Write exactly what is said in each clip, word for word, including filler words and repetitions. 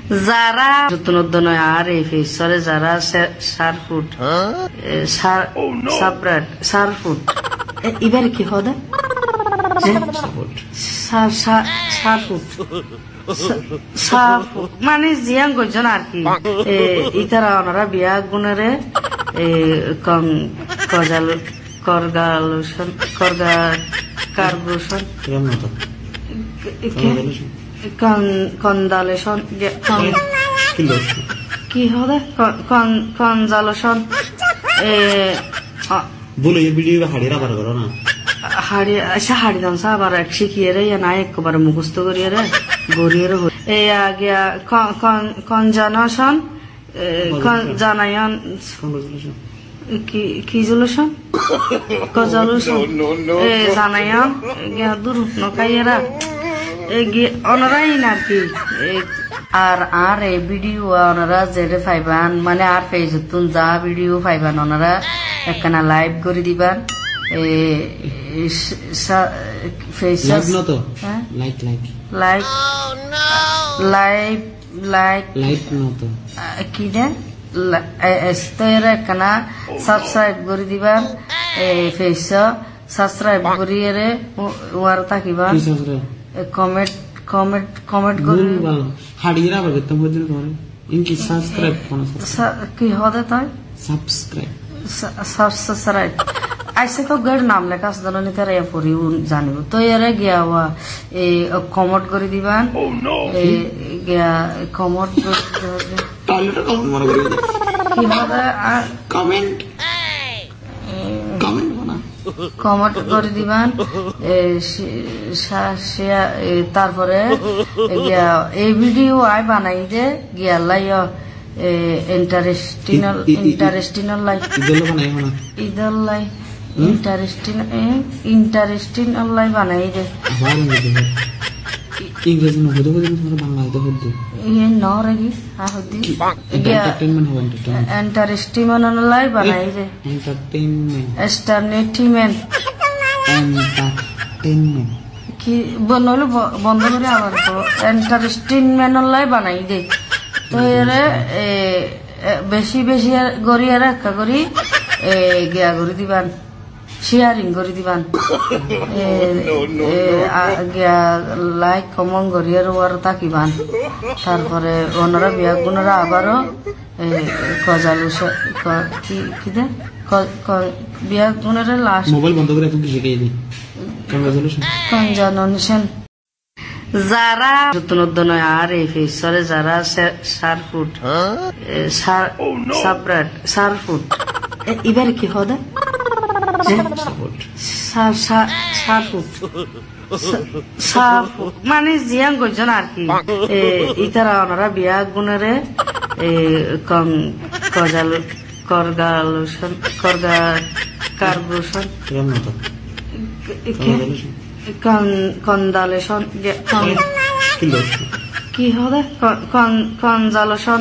যারা যত্ন আর এই ফেসরে যারা সার ফুড সাবরাট সার ফুড এবার কি হদে সার ফুড মানে জিয়াং গজন আর কি ইতারা ওনারা বিয়া গুণরে কজাল করগালুশন করগা কার্বুশন কন্দালেশন কি হবে কনজালেশন বলে ভিডিও হাড়িরা বার করো না হাড়ি আচ্ছা হাড়ি দাম সা আবার এক শিখিয়ে রে না একবারে মুখস্থ করিয়ে রে গড়িয়ে রে এই আগে কনজানশন জানায়ন কি কি জলুশন কজালুশন এ জানায়ন দূর নকাইয়েরা অনারাই নাকি আর আর এই ভিডিও ওনারা যেরে ফাইবান মানে আর ফেসবুক যা ভিডিও ফাইবান ওনারা একখানা লাইভ করে দিবান like like live like like কি দে একখানা সাবস্ক্রাইব করে দিবান ফেস সাবস্ক্রাইব করিয়ে ওয়ার থাকিবা কমেন্ট কমেন্ট কমেন্ট করে হাড়িরা বাগে তো বুঝিন করে ইনকি সাবস্ক্রাইব কোন কি হদে তাই সাবস্ক্রাইব সাবস্ক্রাইব আইসে তো গড় নাম লেখা আসদন নি তারা পরি জানিব তো এরে গিয়া ওয়া এই কমেন্ট করে দিবান এই গিয়া কমেন্ট টয়লেট কমেন্ট মনে করে কি হদে কমেন্ট কমেন্ট বানা কমেন্ট করে দিবান তারপরে এই ভিডিও আই বানাই দে গিয়া লাই ইন্টারেস্টিং ইন্টারেস্টিং লাই ইদল লাই ইন্টারেস্টিং ইন্টারেস্টিং লাই বানাই দে ইংরেজি না হতে হতে তোমরা বাংলা হতে হতে এই নরেগি আ হদি এন্টারটেইনমেন্ট হবে এন্টারটেইনমেন্ট লাই বানাই দে এন্টারটেইনমেন্ট এন্টারটেইনমেন্ট এন্টারটেইনমেন্ট কি বনলো বন্ধ করে আবার তো এন্টারটেইনমেন্ট লাই বানাই দে তো এরে বেশি বেশি গড়িয়ে রাখা করি গিয়া করে দিবান শেয়ারিং করে দিবান লাইক কমন করিয়ে ওয়ার তাকিবান তারপরে ওনারা বিয়া গুণরা আবারও গজালু কি কি দে বিয়া গুণরা লাস্ট মোবাইল বন্ধ করে এখন শিখিয়ে দিই কনজানশন যারা যত্ন আর এই ফেসরে যারা সার ফুড সাবরাট সার ফুড এবার কি হদে মানে জিয়াং গজন আর কি ইতারা ওনারা বিয়া গুণরে কজাল করগালুশন করগা কার্বুশন কন্দালেশন কি হবে কনজালেশন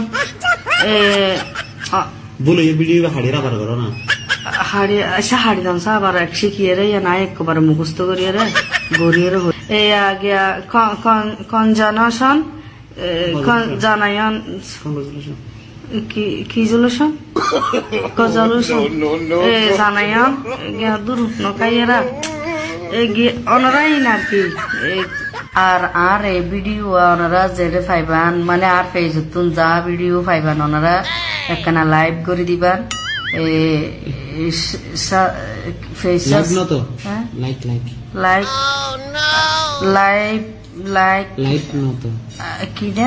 বলে ভিডিও হাড়িরা বার করো না হাড়ি আচ্ছা হাড়ি দাম সা আবার এক শিখিয়ে রে না একবারে মুখস্থ করিয়ে রে গড়িয়ে রে এই আগে কনজানশন জানায়ন কি কি জলুশন কজালুশন এ জানায়ন দূর নকাইয়েরা অনারাই নাকি আর আর এই ভিডিও ওনারা যেরে ফাইবান মানে আর ফেসবুক যা ভিডিও ফাইবান ওনারা একখানা লাইভ করে দিবান ফেস like like like live like like নতো কি দে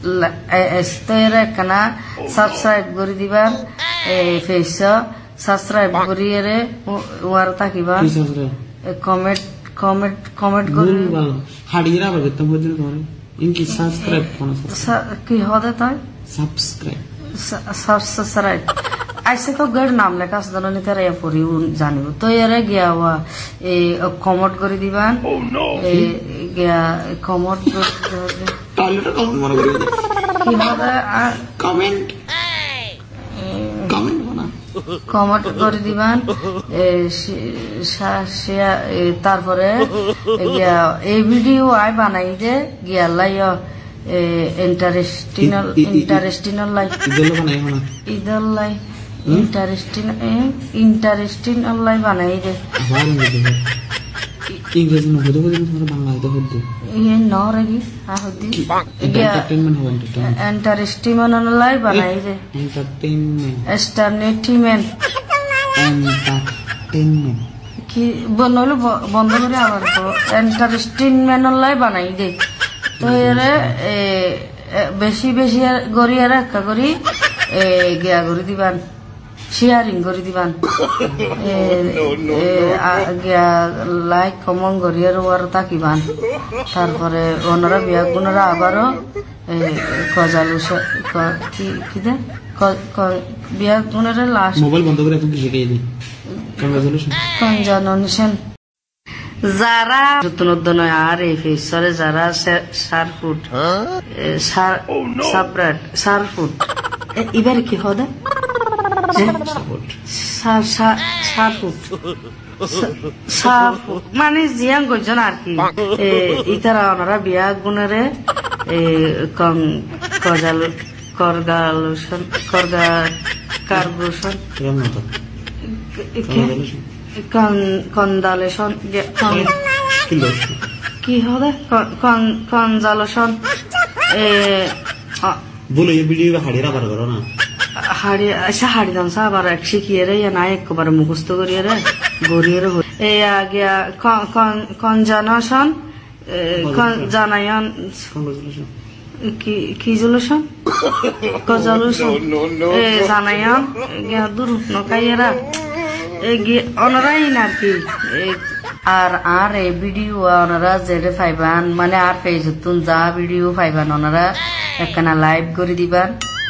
একখানা সাবস্ক্রাইব করে দিবান ফেস সাবস্ক্রাইব করিয়ে ওয়ার থাকিবা কমেন্ট কমেন্ট কমেন্ট করে হাড়িরা বাগে তো বুঝিন করে ইনকি সাবস্ক্রাইব কোন কি হদে তাই সাবস্ক্রাইব সাবস্ক্রাইব আইসে তো গড় নাম লেখা আসদন নি তারা পরি জানিব তো এরে গিয়া ওয়া এই কমেন্ট করে দিবান এই গিয়া কমেন্ট টয়লেট কমেন্ট মনে করে কি হবে কমেন্ট কমেন্ট বানা কমেন্ট করে দিবান তারপরে এই ভিডিও আই বানাই দে গিয়া লাই ইন্টারেস্টিনাল ইন্টারেস্টিনাল লাই ইদল বানাই হনা ইদল লাই ইন্টারেস্টিন ইন্টারেস্টিনাল লাই বানাই দে আবার ইংরেজি না হতে হতে তোমরা বাংলা হতে হতে ये नौ रही हाँ होती एंटरटेनमेंट हो एंटरटेनमेंट एंटरटेनमेंट लाई बनाई दे एंटरटेनमेंट एस्टरनेटमेंट एंटरटेनमेंट কি বনলো বন্ধ করে আবার তো এন্টারেস্টেনমেন্ট লাই বানাই দে তো এরে বেশি বেশি গড়িয়ারা একটা করি গিয়া করে দিবান শেয়ারিং করে দিবান গিয়া লাইক কমন গড়িয়ার ওয়ার তাকিবান তারপরে ওনারা বিয়া গুণরা আবারও কজালু কি কি দে বিয়া গুণের লাস্ট মোবাইল বন্ধ করে এখন কি শিখিয়ে দিই কনজানশন যারা যত্ন আর এই ফেসরে যারা সার ফুড সাপরেট সার ফুড এবার কি হবে সার ফুড সার ফুড মানে জিয়াং গজন আর কি ইতারা ওনারা বিয়া গুণরে কজাল করগালুশন করগা কার্বুশন কনজালেশন কি হবে কনজালেশন বলে এই ভিডিও হাড়ির আবার করো না হাড়ি আচ্ছা হাড়ি দাম সা আবার এক শিখিয়ে রে না একবারে মুখস্থ করিয়ে রে গড়িয়ে রে এই আগে কনজানেশন জানায়ন কি কি জলুশন কজলুশন এ জানায়ন দূর নকাইয়েরা ওনারাই নাকি আর আর এই ভিডিও ওনারা যেটা পাইবান মানে আর ফেসবুক যা ভিডিও পাইবান ওনারা একখানা লাইভ করে দিবান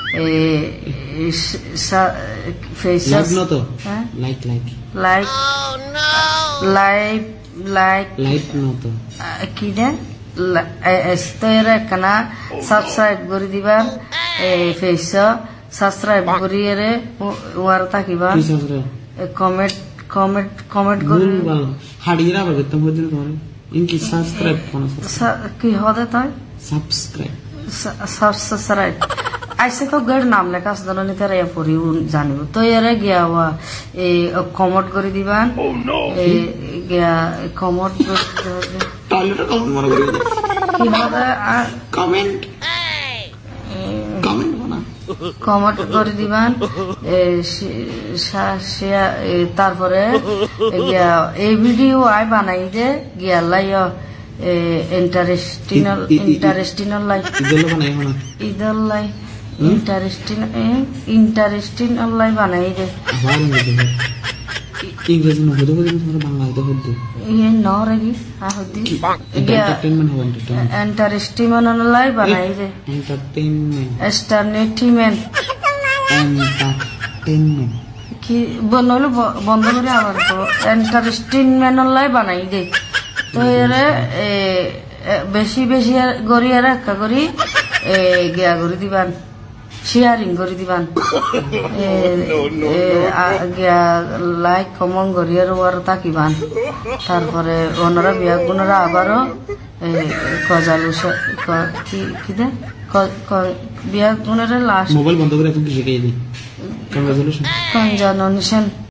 like like like live like like নত কি দেন একখানা সাবস্ক্রাইব করে দিবান ফেস সাবস্ক্রাইব করিয়ে ওয়ার থাকিবান কমেন্ট কমেন্ট কমেন্ট করে হাড়িয়ে আবার করতে হদিন করে ইনকি সাবস্ক্রাইব কোন কি হদে তাই সাবস্ক্রাইব সাবস্ক্রাইব আইসে তো গড় নাম লেখা আছে জানো নিতে রে পড়ি জানিব তো এরে গিয়া ওয়া এই কমেন্ট করে দিবান এই গিয়া কমেন্ট করে টয়লেটে কমেন্ট মনে করে কি হদে কমেন্ট কমেন্ট বানা কমেন্ট করে দিবান তারপরে এই ভিডিও আই বানাই দে গিয়া লাই ইন্টারেস্টিনাল ইন্টারেস্টিনাল লাই ইদল বানাই হনা ইদল লাই ইন্টারেস্টিন ইন্টারেস্টিনাল লাই বানাই দে আবার ইংরেজি না হতে হতে তোমরা বাংলা হতে হতে ये नौ रही हाँ होती एंटरटेनमेंट हो एंटरटेनमेंट एंटरटेनमेंट लाई बनाई दे एंटरटेनमेंट एस्टरनेटमेंट एंटरटेनमेंट কি বনলো বন্ধ করে আবার তো এন্টারেস্টেনমেন্ট লাই বানাই দে তো এরে বেশি বেশি গড়িয়ারা একটা করি গিয়া করে দিবান শেয়ারিং করে দিবান লাইক কমন গড়িয়ার ওয়ার তাকিবান তারপরে ওনারা বিয়া গুণরা আবারও কজালু কি কি দে বিয়া গুণের লাস্ট মোবাইল বন্ধ করে এখন কি শিখিয়ে দিই কনজানশন কনজানশন